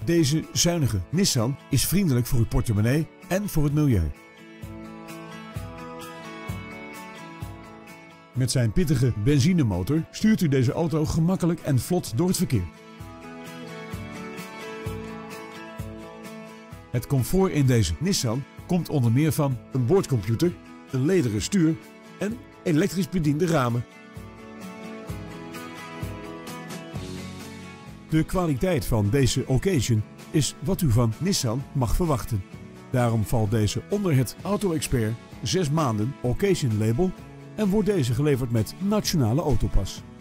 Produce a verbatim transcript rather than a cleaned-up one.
Deze zuinige Nissan is vriendelijk voor uw portemonnee en voor het milieu. Met zijn pittige benzinemotor stuurt u deze auto gemakkelijk en vlot door het verkeer. Het comfort in deze Nissan komt onder meer van een boordcomputer, een lederen stuur en elektrisch bediende ramen. De kwaliteit van deze occasion is wat u van Nissan mag verwachten. Daarom valt deze onder het Auto Expert zes maanden Occasion label en wordt deze geleverd met Nationale Autopas.